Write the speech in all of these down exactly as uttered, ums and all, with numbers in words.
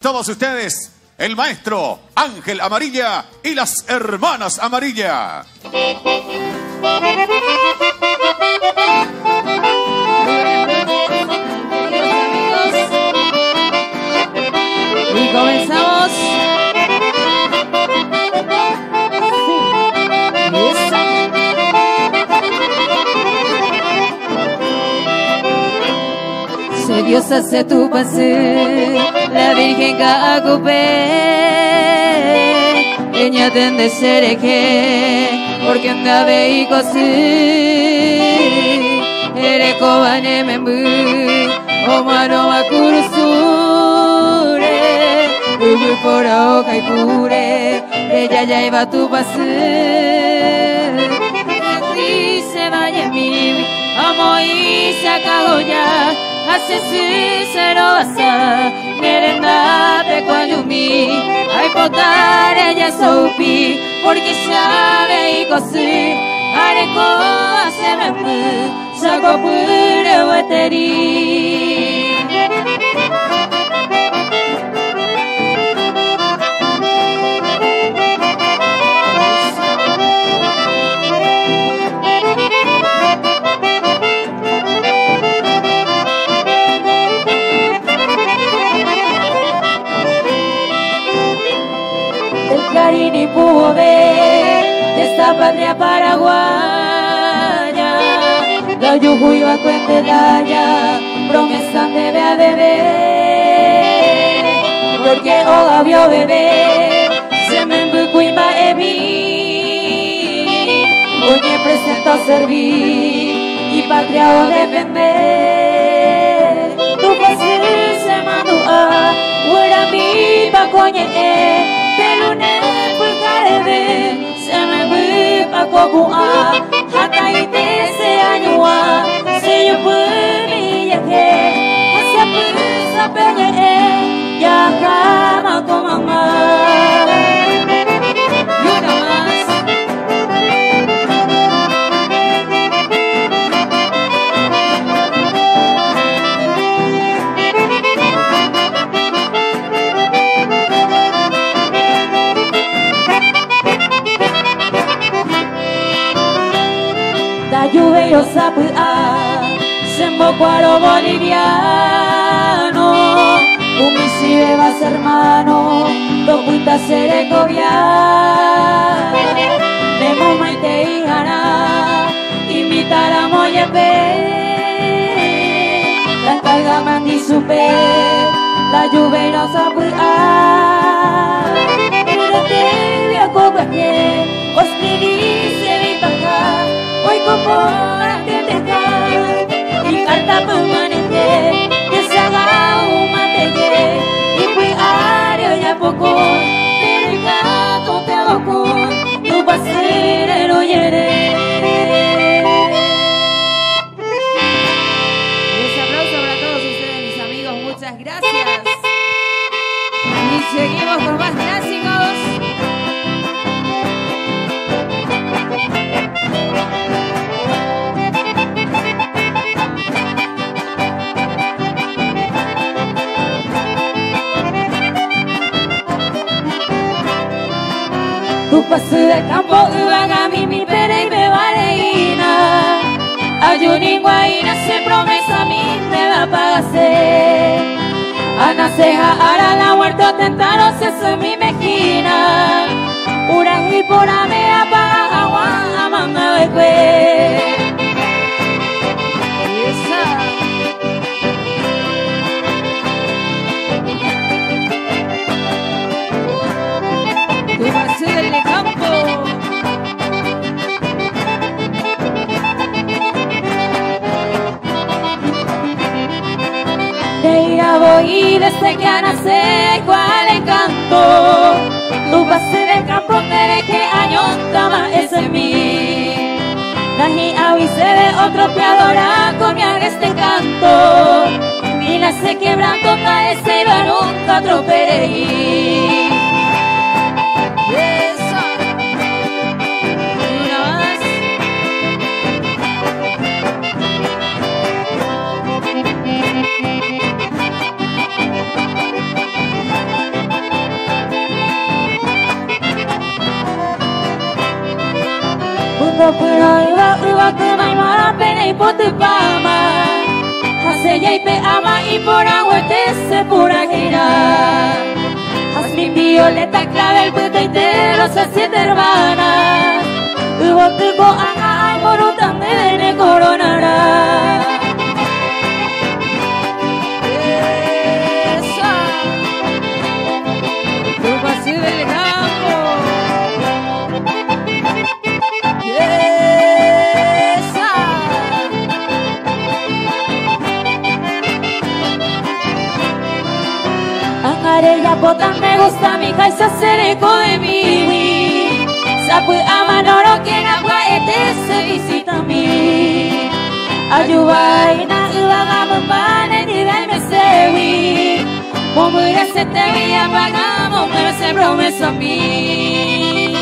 Todos ustedes, el maestro Ángel Amarilla y las hermanas Amarilla. Y comenzamos. Se Dios hace tu pase, la Virgen Cacupé, ella tende ser que, porque andaba y cosí, ere cobane membu, o mano va curusure, ubu por oca y pure, ella ya iba tu pase, y se vaya mi, amo y se acabó ya. Hace sincero asa, merenda pe kwayumi, ay potar ella soupi, porque sabe y cosi, areco hace membu, saco pure weteri. Ni pudo ver de esta patria paraguaya, la yujuy va cuente daya, promesa debe a beber, porque hoga vio bebé, se me embucuima evi, oye presento servir, y patria o defender, tu pasir se mandó a, huera mi pa coñe, de lunes. Se me fue pa' Cocua, hasta y te se añua, si yo fui mi viaje, hacia prisa peñe, ya cama con mamá. Y una más. Lluvia sapua, se embocuaro boliviano, un misive vas hermano, dos putas serecovia, de momente y gana, imitar a Moyepe, la carga mandi supe, la lluvia sapua, pero te voy a coger, os dice mi papá. Hoy como te dejar y carta permanente que se haga un matelle y fui ario ya poco pero el gato te loco tu pasero yere. Un aplauso para todos ustedes mis amigos, muchas gracias y seguimos con más clásicos. Tu paso de campo, Ubagami, mi pere y bebareína. Ayuni guaina se promesa a mí me va a pagar. Ana ceja, ara la huerta tentaron se soy mi mejina. Uraji por ame apaga agua, amanda bekwe. Tu paso del campo. De ir a voy desde que nace cual encanto. Tu paso del campo tere que años tama es en mí. Nahi avise de otro piadora con mi este canto. Mira se quebrando ta ese va nunca tropereí. pote pama. Hace ya y pe ama y por agua te se pura gira. Jazmín, violeta, clavel, puta y te los siete hermanas. Hubo tuco anga ay moruta me dene coronará. Esa Tuco así del campo. Esa Angarella botan me gusta mi hija y se hace eco de mí. Sapu amanoro que agua este se visita a mí. Ayubaina uagamos pane ni dame sewi. Momura se te vía pagamos me se promesa a mí.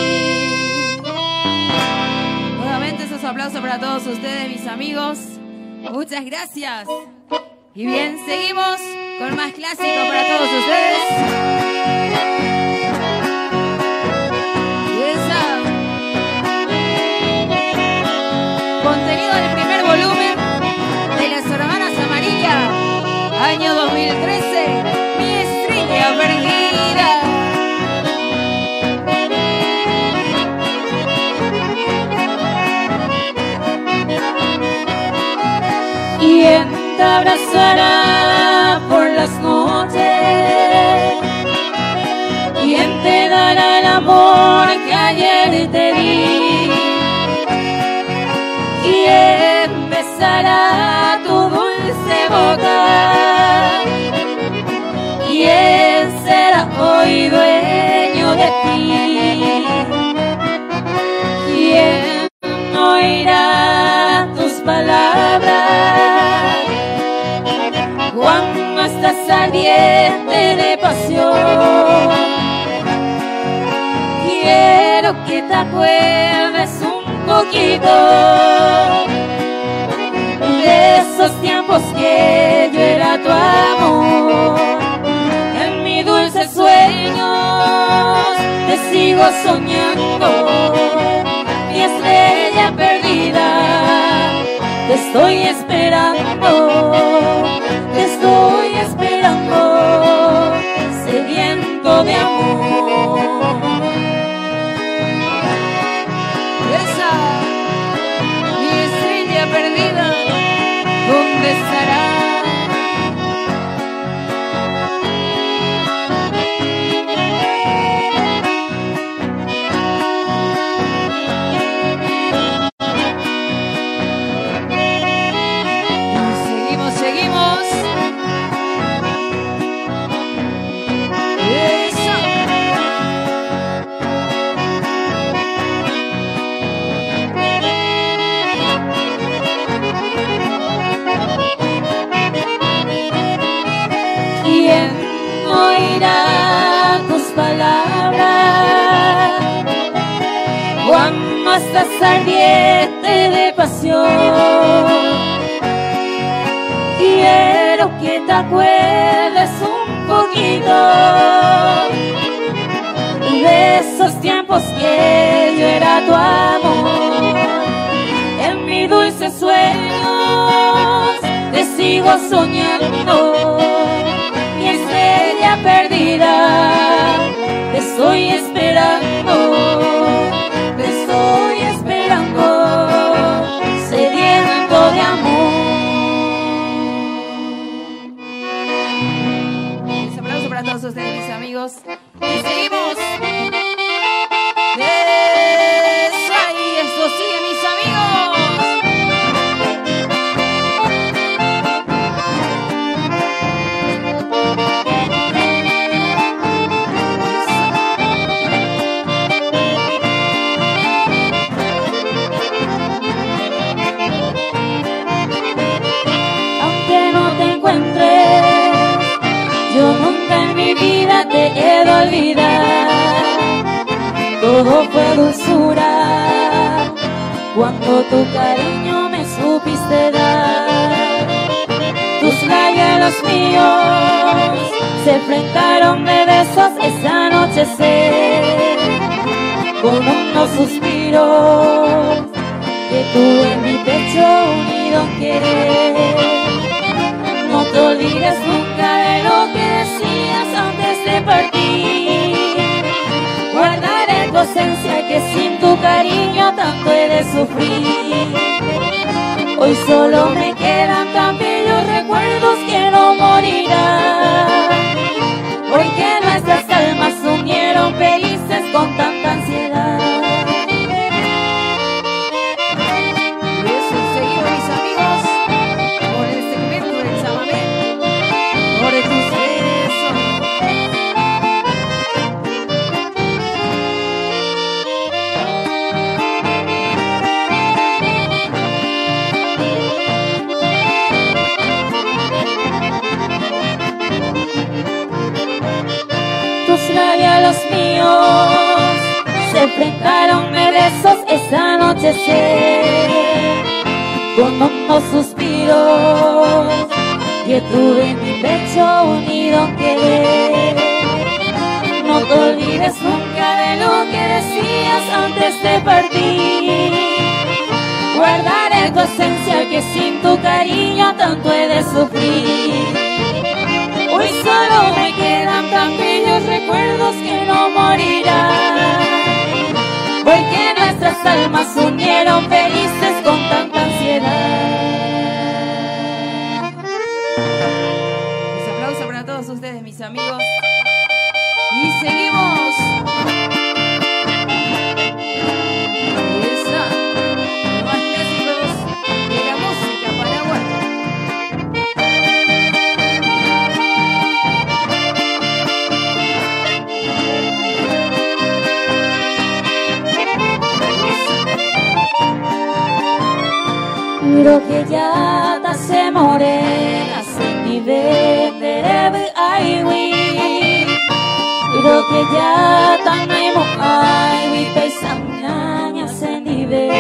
Nuevamente esos aplausos para todos ustedes, mis amigos. Muchas gracias. Y bien, seguimos con más clásicos para todos ustedes. Contenido del primer volumen de Las Hermanas Amarillas, año dos mil trece, Mi Estrella Perdida. ¿Quién te abrazará por las noches? ¿Quién te dará el amor que ayer te di? ¿Quién besará tu dulce boca? ¿Quién será hoy dueño de ti? ¿Quién oirá tus palabras cuando estás ardiente de pasión? Quiero que te acuerdes un poquito de esos tiempos que yo era tu amor. En mis dulces sueños te sigo soñando, mi estrella perdida. Te estoy esperando, te estoy esperando, sediento de amor. Esa, mi estrella perdida, ¿dónde estará? Seguimos, seguimos. Esa. ¿Quién oirá tus palabras cuando estás ardiente de pasión? Quiero que te acuerdes un poquito de esos tiempos que yo era tu amor. En mis dulces sueños te sigo soñando, mi estrella perdida. Te estoy esperando, te estoy esperando, sediento de amor. Un aplauso para todos ustedes, mis amigos. Y seguimos. Eso ahí, esto sigue, mis amigos. Aunque no te encuentre, yo nunca en mi vida te he de olvidar. Todo fue dulzura cuando tu cariño me supiste dar. Tus labios, los míos, se enfrentaron de besos esa anochecer. Con unos suspiros que tuve en mi pecho unido. unido en querer. No te olvides nunca de lo que decías antes de partir. Guardaré tu esencia, que sin tu cariño tanto he de sufrir. Hoy solo me quedan tan bellos recuerdos que no morirán. Hoy que nuestras almas se unieron felices con tanta ansiedad. Y eso, seguimos mis amigos con el segmento del chamamé por tus besos. Tus labios a los míos se enfrentaron de besos esa noche con hondos suspiros que tuve en mi pecho unido en querer. No te olvides nunca de lo que decías antes de partir. Guardaré tu esencia, que sin tu cariño tanto he de sufrir. Hoy solo me quedan tan bellos recuerdos que no morirán. Porque nuestras almas se unieron felices con tanta ansiedad. Un aplauso para todos ustedes, mis amigos. Y seguimos. Ahí está. Los más clásicos de la música paraguaya. Creo que ya te hace morena, se vive de aiwi. Creo que ya tenemos aiwi, paisaña se vive.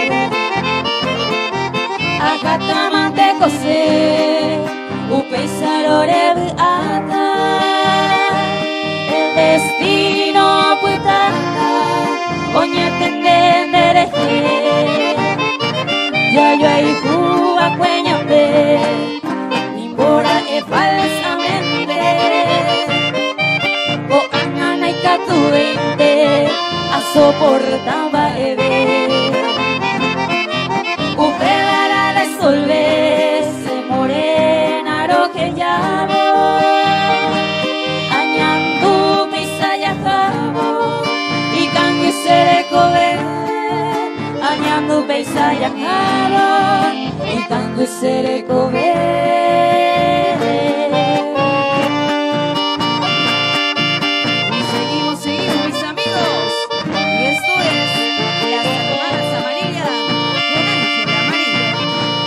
Acá tamante cose, u paisarore ata. El destino puitaka, oña tendendereje. Ya yo ahí Cuba cueñambe, nimbora e falsamente. O añana y catuente, a soportaba ebe. Upedara de solve, se morena lo que llamo. Añandu pisa ya cabo, y cambio se de cober. Añandu pisa ya cabo, y cambio se de cober. Y seguimos, seguimos, mis amigos. Y esto es Las Hermanas Amarillas con Ángel Amarilla.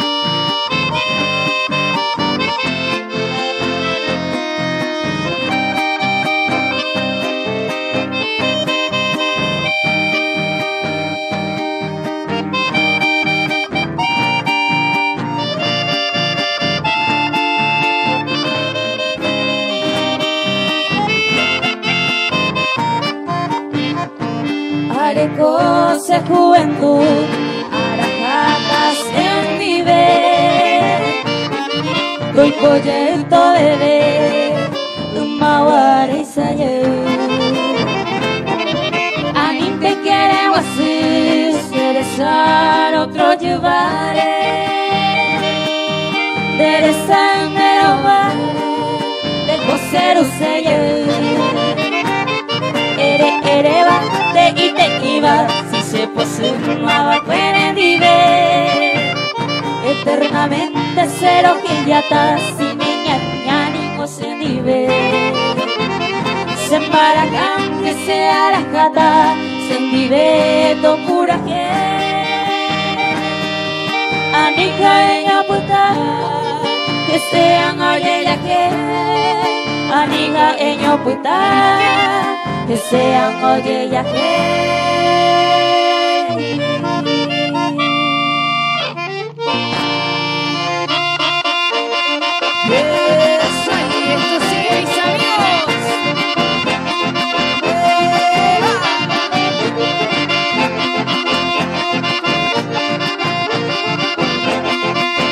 Arecose juventud, arajatas en mi ver. Doy proyecto de ver, maware y sayer. Anim te quiere así, cerezar otro llevaré. Derezan de robar, de coser un sello. Ere, ere, va, te y te iba, si se posumaba pueden vivir. Eternamente cero que ya está, si niña, niña, ni se vive. Se embaracan que sea la cata, se vive to pura que. Anica ella puta, que sean oye ya que. Aniga ella puta, que sean oye ya que. Eso, y esto sigue, mis amigos. ¡Eva!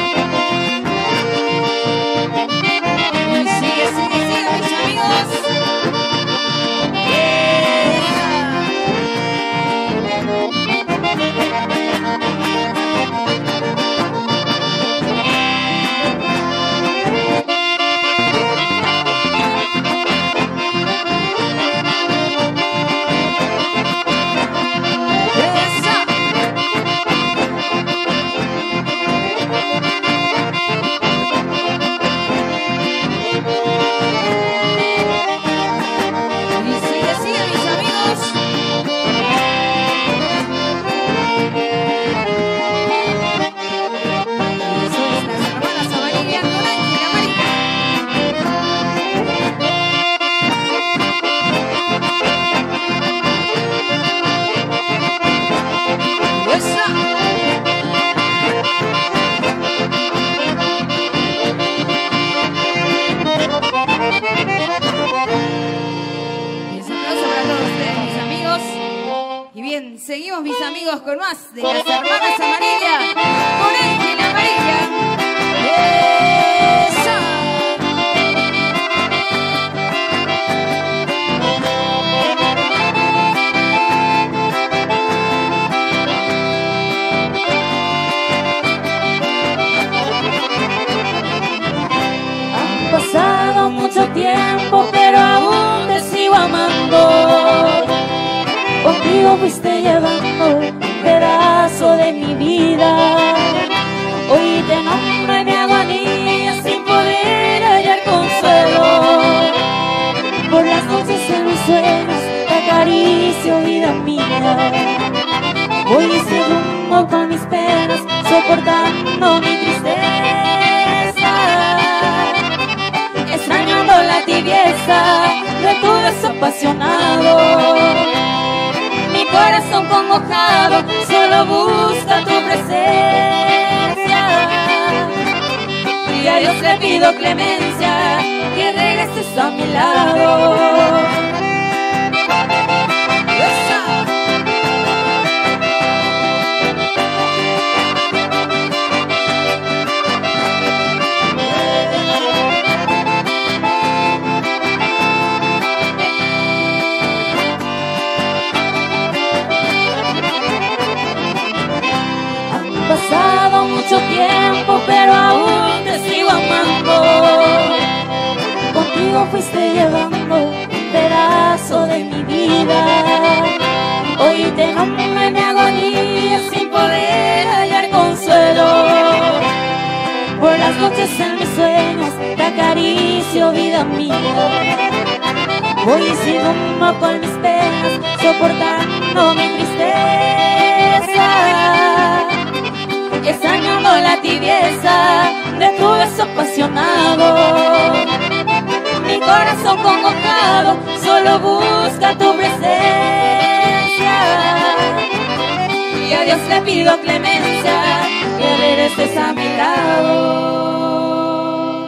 amigos, con más de las hermanas amarillas, con Ángel Amarilla. ¡Esa! Ha pasado mucho tiempo, pero aún te sigo amando. Contigo fuiste llevando un pedazo de mi vida. Hoy te nombro en mi agonía sin poder hallar consuelo. Por las noches en mis sueños te acaricio, vida mía. Voy sin rumbo con mis penas, soportando mi tristeza, extrañando la tibieza de tu beso apasionado. Mi corazón congojado solo busca tu presencia, y a Dios le pido clemencia, que regreses a mi lado. Pasado mucho tiempo, pero aún te sigo amando. Contigo fuiste llevando un pedazo de mi vida. Hoy te nombro en mi agonía sin poder hallar consuelo. Por las noches en mis sueños te acaricio, vida mía. Voy sin rumbo con mis penas, soportando mi tristeza, extrañando la tibieza de tu beso apasionado. Mi corazón congojado solo busca tu presencia, y a Dios le pido clemencia, que regreses a mi lado.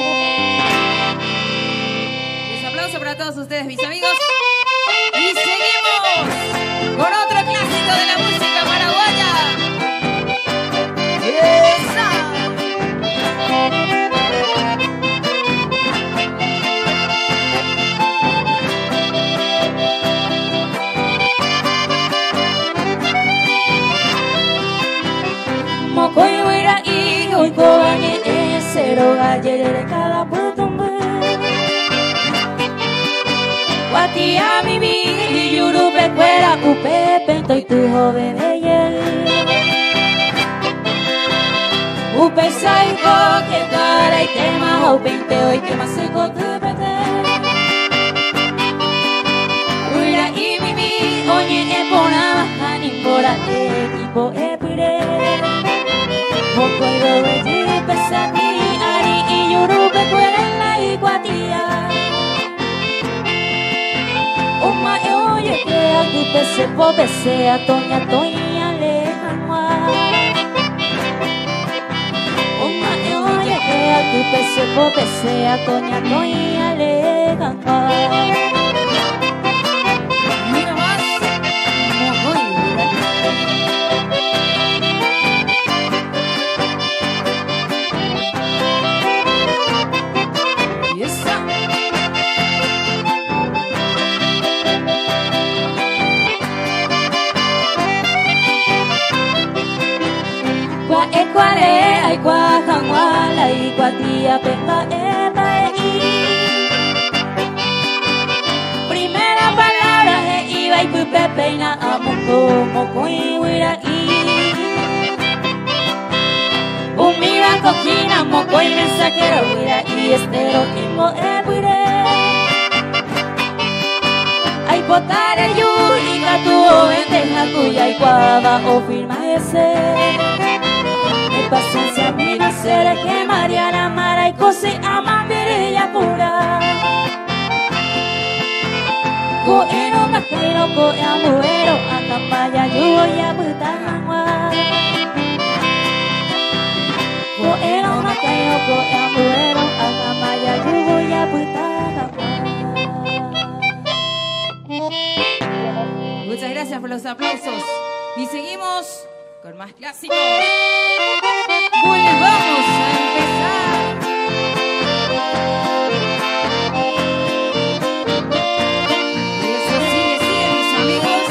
Un aplauso para todos ustedes, mis amigos. Y seguimos con otro clásico de la música paraguaya. ¡Esa! Mocoy huira y hoy cobañe cero gallere cada putumbe. Guatia mi y yurupe cuera upe pento y tu joven belle. Upe saiko que cara y tema o pente hoy que más se cotupete. Huira y mi oye e pona hani pora equipo e pire. Mocoy do belle pesani ari y yurupe cuera en la iguatía. Uma oye que aquí pese po pese a toña toña lejanua. Uma oye que aquí pese po pese a toña toña lejanua. Una más. Mocoy huira. Y esa. Ecuale, ay guajanguala y guatía pepa epa e i. Primera palabra e iba y pupe peina amundo mocoy huira i. Umira cocina mocoy mensajero huira y estero timbo e puire. Ay potare yu y gatuo enteja cuya y guava o firma ese. Paciencia mi nacer que Mariana Mara y cose ama verella pura. Ko eno majero ko amuero akapaya yo ya butangwa. Ko eno majero ko amuero akapaya yo ya butangwa. Muchas gracias por los aplausos. Y seguimos con más clásicos. Volvamos a empezar. Y eso sigue, sigue, mis amigos.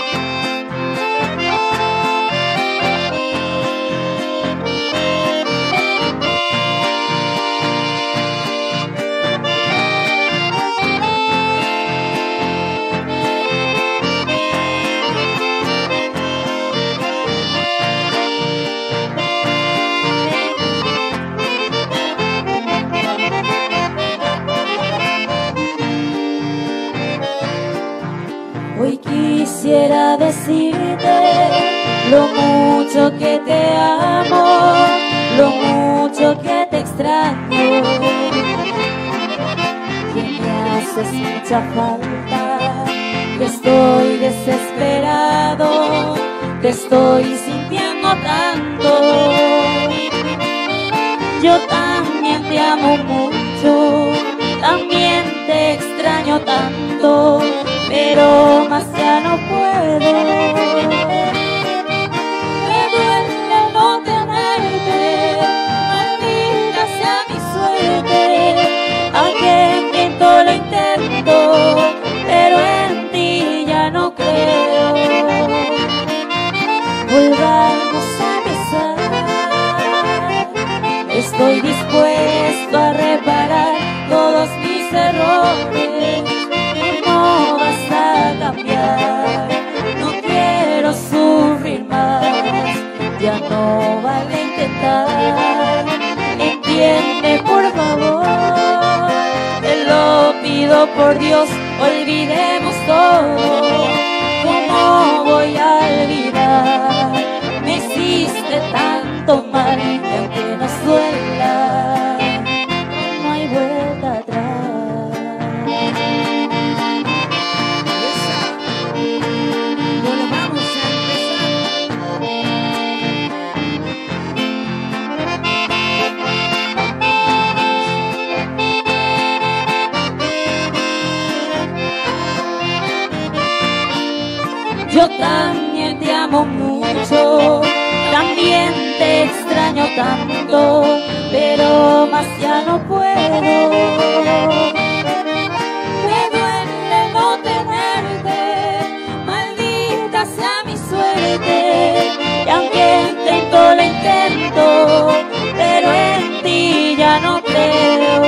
Hoy quisiera decirte lo mucho que te amo, lo mucho que te extraño, que me haces mucha falta, que estoy desesperado, te estoy sintiendo tanto. Yo también te amo mucho, también te extraño tanto, pero más ya no puedo. Me duele no tenerte, maldita sea mi suerte, aunque intento lo intento, pero en ti ya no creo. Volvamos a empezar, estoy dispuesto a reparar todos mis errores. No vas a cambiar, no quiero sufrir más, ya no vale intentar. Entiende por favor, te lo pido por Dios, olvidemos todo. ¿Cómo voy a olvidar? Me hiciste tanto mal, y aunque nos duela, no hay vuelta atrás. Yo también te amo mucho, también te extraño tanto, pero más ya no puedo. Me duele no tenerte, maldita sea mi suerte, y aunque intento lo intento, pero en ti ya no creo.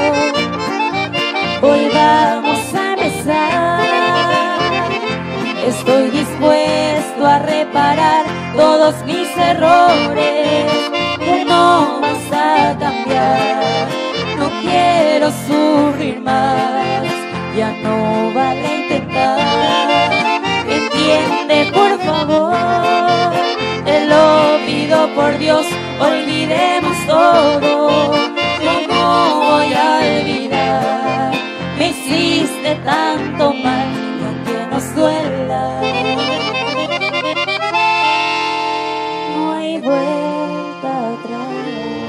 Volvamos a empezar, estoy dispuesto a reparar todos mis errores. No vas a cambiar, no quiero sufrir más, ya no vale intentar. Entiende por favor, te lo pido por Dios, olvidemos todo. ¿Cómo voy a olvidar? Me hiciste tanto mal, nos duela, no hay vuelta atrás.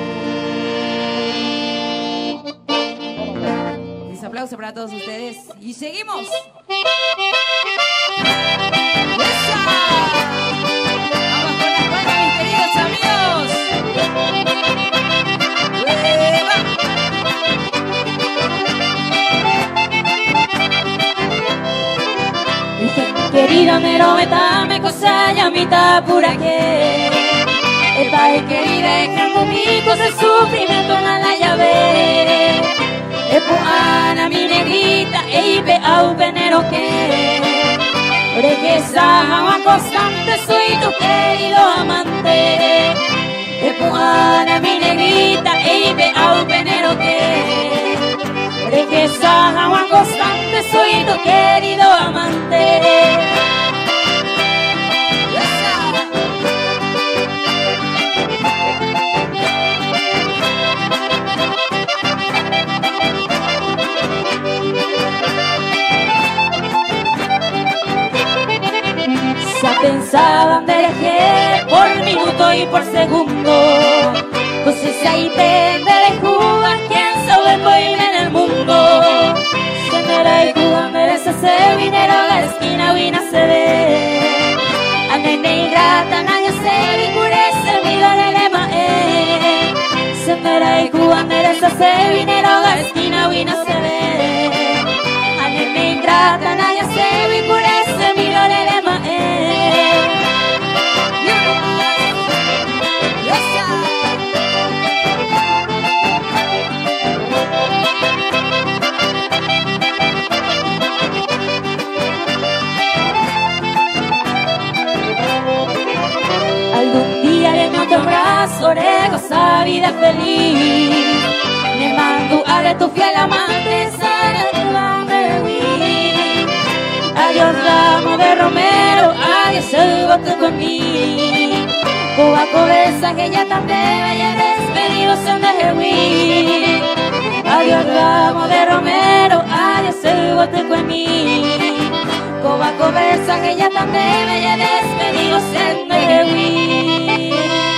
Un aplauso para todos ustedes y seguimos. ¡Esa! Vamos con las palmas, mis queridos amigos. Querida mero metame cosa llamita pura que esta es querida es que conmigo se sufrimiento en la llave es puana mi negrita e ipe au venero que regresa agua constante soy tu querido amante es puana mi negrita e ipe au venero que regresa agua constante soy tu querido amante. Ya pensaban de elegir por minuto y por segundo, pues si ahí pende de Cuba, quién sabe voy en el mundo. Senera y Cuba merece ser vinero a la esquina, vina se ve. nene ingrata, nadie se vincurece, mi dolelema eh. Sendera y cubanderesa se vinero, esquina vino se ve. A nene ingrata, nadie se vincurece, mi dolelema eh. Algún día de mi otro brazo haré gozar vida feliz. Me mando a de tu fiel amante, sana tu mamá. Adiós ramo de romero, adiós el bote conmigo. Cuba cabeza que ya tan bella y despedidos en de Jehuí. Adiós ramo de romero, adiós el bote conmigo. Cuba cabeza que ya tan bella y despedidos en de Jehuí.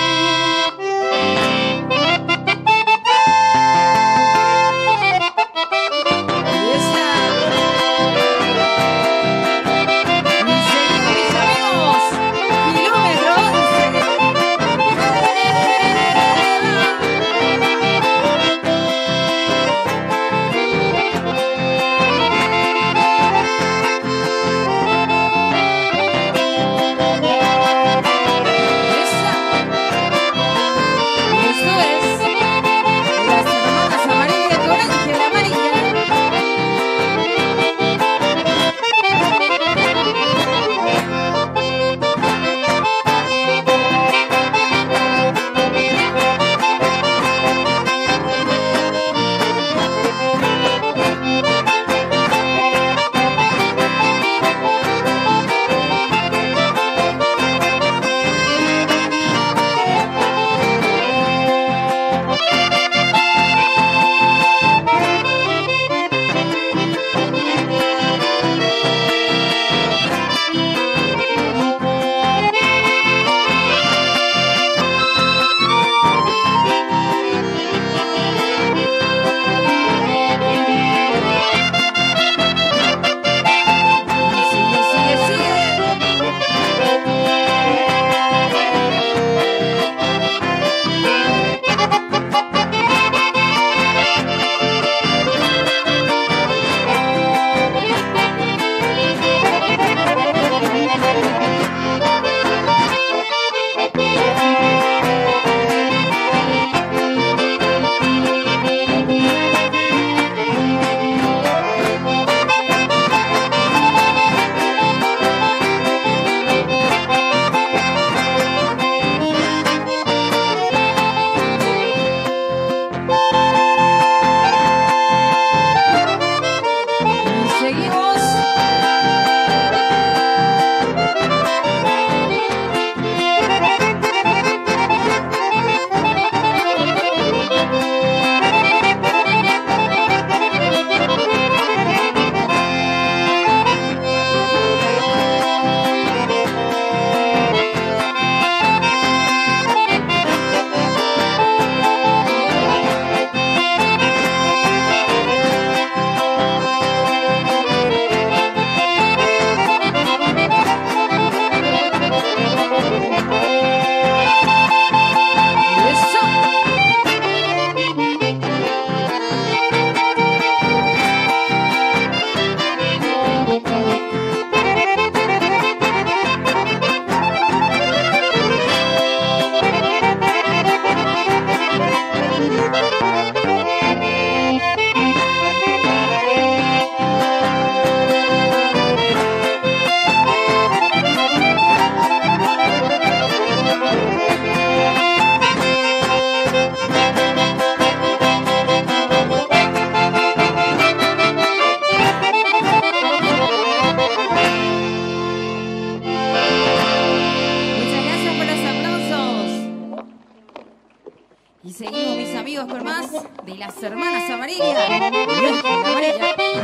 Y seguimos, mis amigos, con más de las hermanas amarillas. Dios, la amarilla.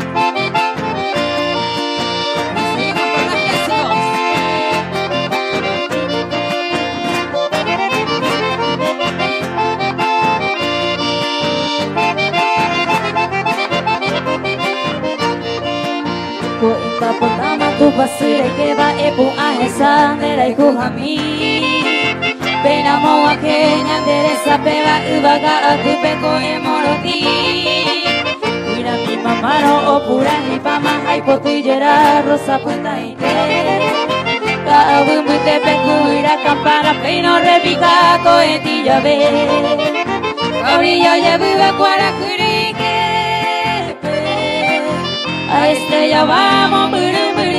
Y seguimos con más clásicos. Kuimba pertama ku 忘れけばえぽあへさんでらいこはみPena mo a que ñandereza peba ubaga a cupe ko e moroti Uira mi mamá no o pura ni pama hay potillera rosa punta y te Ka abu mute peku ira campana peino repica ko e ti ya ve Cabrillo ya vive cuara curike A este ya vamos buru buru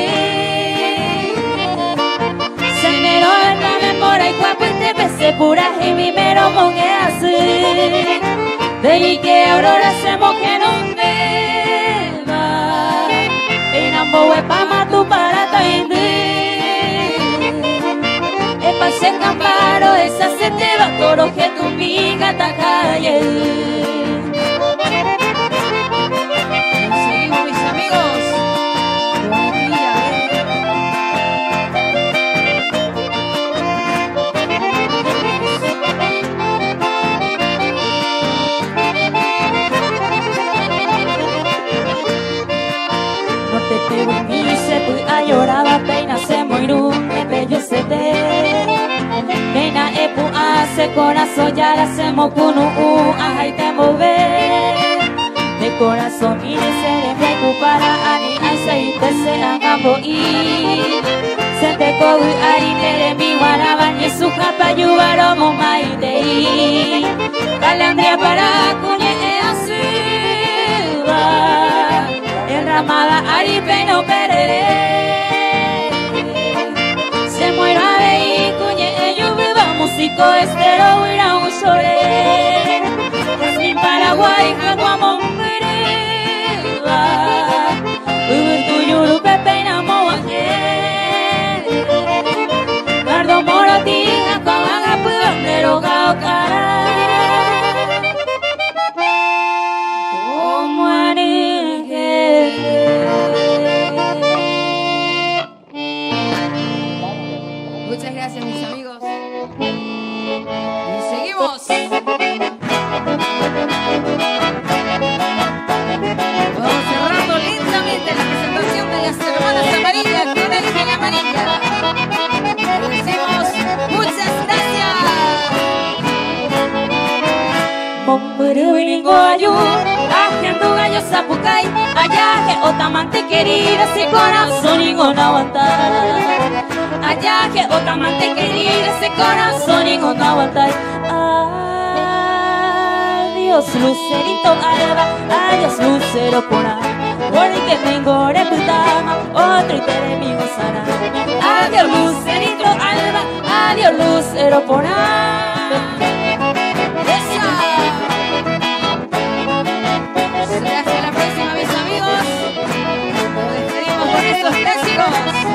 Sendero el por ahí cuapete pese pura y mi mero mongeasu De y que aurora se moje en un deba En ambo huepama tu para tainde E pase camparo esa se te va toro que tu miga ta calle Seguimos mis amigos. Lloraba peina se moiru me bello se te Nena epu hace corazón ya la se mokunu u ajai te move De corazón y de se recupera ani aceite se agambo y Se te kogu ari tere mi guaraba ni su japa yubaro mo maite Calandria para cuñe e asuba Enramada ari peno perere Muero a ver cuñe yo viva músico estero huira un chore Sin Paraguay jaguamo mereva Uber tu yuru pepe na moaje Gardo moro tija kawaga puandero gao cara Como anige Muchas gracias mis amigos. Y seguimos. Vamos cerrando lentamente la presentación de las hermanas amarillas con Ángel Amarilla. Le decimos muchas gracias. Momburuiningo ayu, ajendu gallo sapucay, ayaje otamante querida, ese corazón y no aguantar. Allá que otra amante querida ese corazón y no aguantar Adiós lucerito alba, adiós lucero pura Porque tengo reputama, otro y te de mi gozará Adiós lucerito alba, adiós lucero pura Será hasta la próxima mis amigos. Nos despedimos con estos clásicos.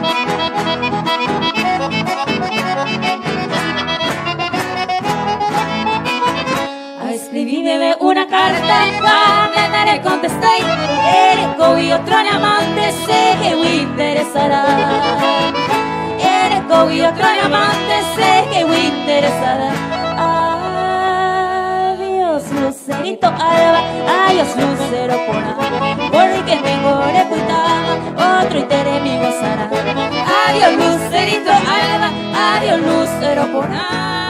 Escribíme una carta, a me contesté Eres y otro amante, sé que me interesará Eres y otro amante, sé que me interesará Adiós lucerito alba, adiós lucero pura Porque tengo reputama, otro y te de mi gozará Adiós lucerito alba, adiós lucero pura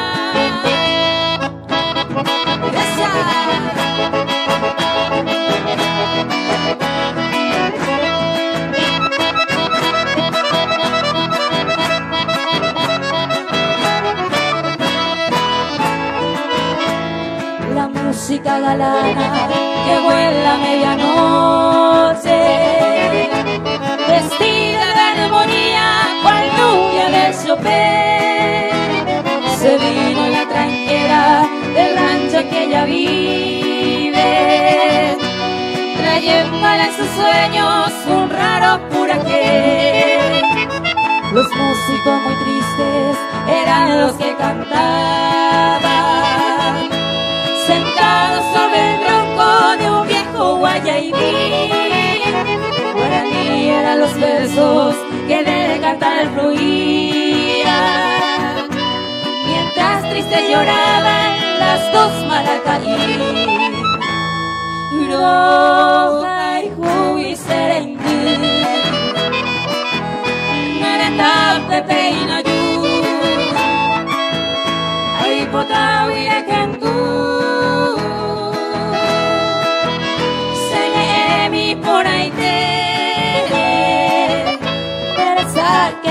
La música galana que vuela a medianoche, vestida de armonía, cual lluvia del Chopin, se vino la tranquera del rancho que ella vive, trayéndola en sus sueños un raro puraje. Los músicos muy tristes eran los que cantaban, sentados sobre el tronco de un viejo guayaibí. Guaraní eran los versos que de cantar fluían, mientras tristes lloraban las dos maracaí. Roja y jubi serengu,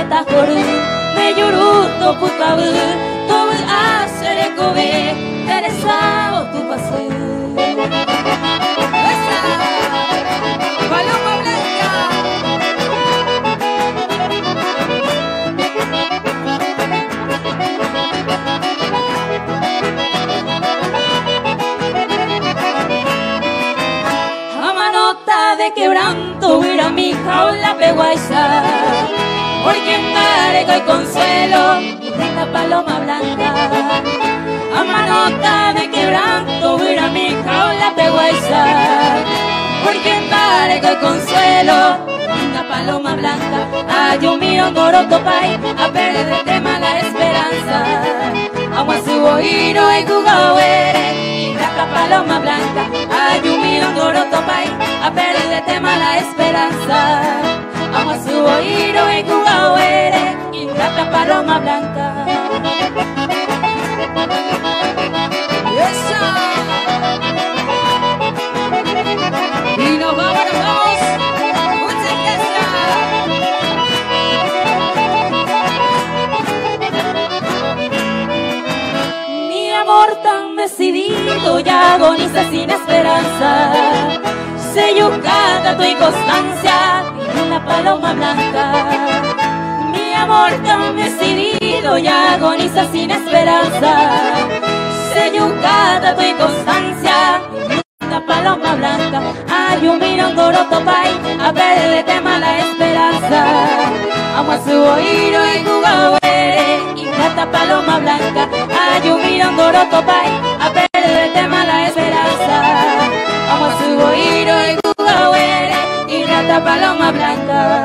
eta joru me yuruto putabu tobu asere kobe teresa o tu pasu. ¡Esa! ¡Paloma Blanca! Amanota de quebranto, huira mi jaula peguaisa, porque en Mareco hay consuelo, linda paloma blanca. Amanota de quebranto, huira mi jaula peguaisa, porque en Mareco hay consuelo, linda paloma blanca. Ay, un miro goroto pai, a perder de tema la esperanza. Amo a su oído y jugawere, la paloma blanca. Ay, un miro goroto pai, a perder de tema la esperanza. Amo a su oído y jugawere, la paloma blanca. ¡Esa! Y nos vamos, nos vamos. ¡Muchas gracias! Mi amor tan decidido y agoniza sin esperanza, se yucata tu inconstancia en la paloma blanca. Mi amor tan decidido y agoniza sin esperanza, se yucata tu inconstancia en la paloma blanca. Ay, un mirón goroto pai, a perder de tema la esperanza. Amo a su oído y jugawere, y esta paloma blanca. Ay, un mirón goroto pai, a perder de tema la esperanza. Amo a su oído y jugawere, y esta paloma blanca.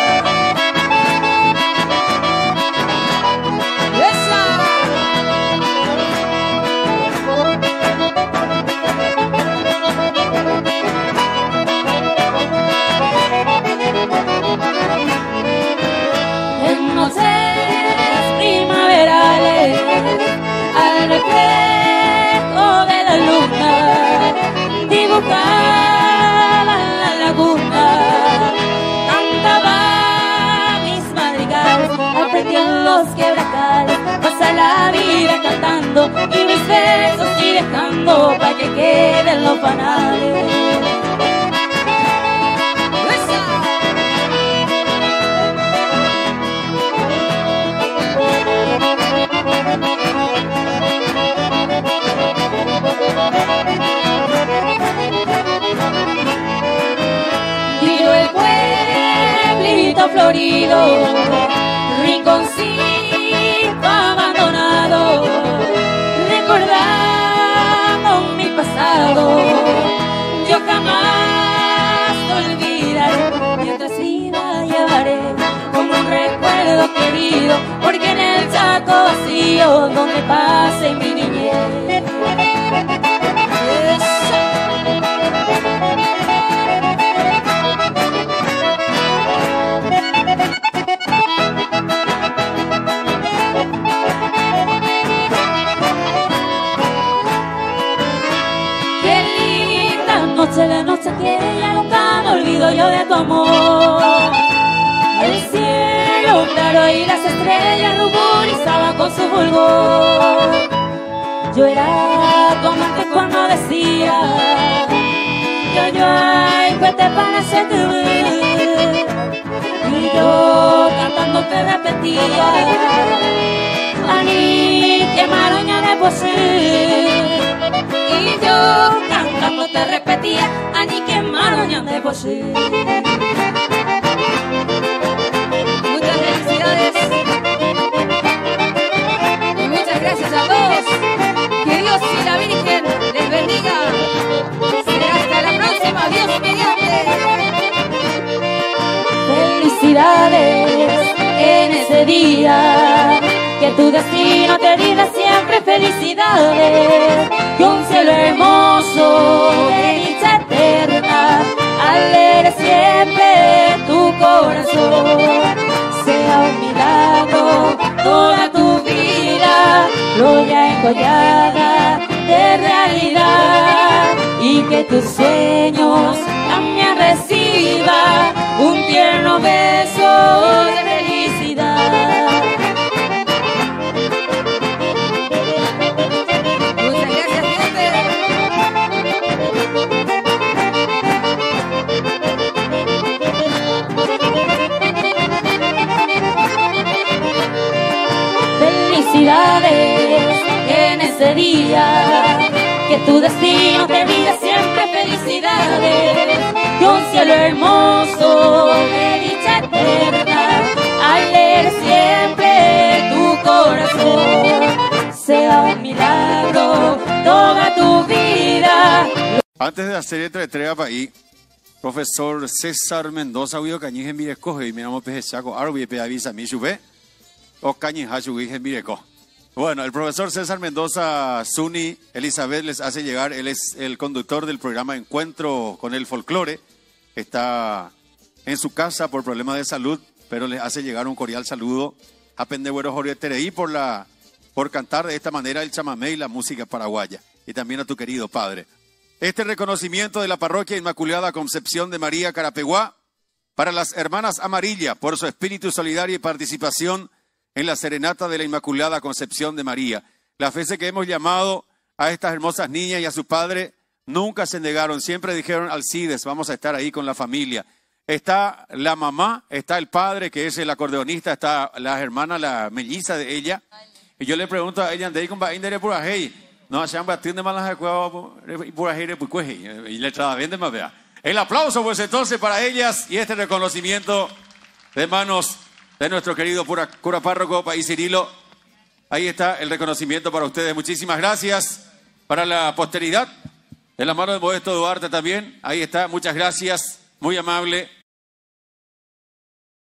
En noches primaverales, al reflejo de la luna, dibujaba la laguna, cantaba mis madrigales, aprendí en los quebracales, pasa la vida cantando y mis besos y dejando pa' que queden los panales. Giro el pueblito florido, rinconcito abandonado, recordando mi pasado. Yo jamás te olvidaré, mientras viva llevaré como un recuerdo querido, porque en el saco vacío donde pase mi niñez. Noche de noche aquella, nunca me olvido yo de tu amor. El cielo claro y las estrellas ruborizaban con su fulgor. Yo era tu amante cuando decía yo, yo, ay, que te parece tú. Y yo cantando te repetía Ani, que maroña de posee. Y yo cantando te repetía Ani, que maroña de posee. Muchas felicidades y muchas gracias a todos. Que Dios y la Virgen les bendiga. Será hasta la próxima, Dios mediante. Felicidades en ese día, que tu destino te diga siempre felicidades, que un cielo hermoso de dicha eterna alegre siempre tu corazón. Sea un milagro toda tu vida, gloria encollada de realidad, y que tus sueños también reciba un tierno beso de felicidad. ese día, que tu destino te brinde siempre felicidades y un cielo hermoso de dicha eterna, al leer siempre tu corazón, sea un milagro toda tu vida. Antes de hacer otra entrega para ahí, profesor César Mendoza, huyo cañije mire coge y miramos peje chaco, ahora voy a pedir avisa a mi chube, o cañija chube mire coge. Bueno, el profesor César Mendoza Zuni Elizabeth les hace llegar, él es el conductor del programa Encuentro con el Folclore, está en su casa por problemas de salud, pero les hace llegar un cordial saludo a Pendebuero Jorge Tereí por, la, por cantar de esta manera el chamamé y la música paraguaya, y también a tu querido padre. Este reconocimiento de la Parroquia Inmaculada Concepción de María Carapeguá para las hermanas Amarilla por su espíritu solidario y participación en la serenata de la Inmaculada Concepción de María. Las veces que hemos llamado a estas hermosas niñas y a su padre, nunca se negaron, siempre dijeron Alcides, vamos a estar ahí con la familia. Está la mamá, está el padre, que es el acordeonista, está la hermana, la melliza de ella. Y yo le pregunto a ella, ¿de cómo va a por ahí? No, se han batido de malas por ahí, y le traba bien de más, vea. El aplauso, pues entonces, para ellas y este reconocimiento de manos de nuestro querido cura, cura párroco País Cirilo. Ahí está el reconocimiento para ustedes. Muchísimas gracias. Para la posteridad, de la mano de Modesto Duarte también. Ahí está, muchas gracias. Muy amable.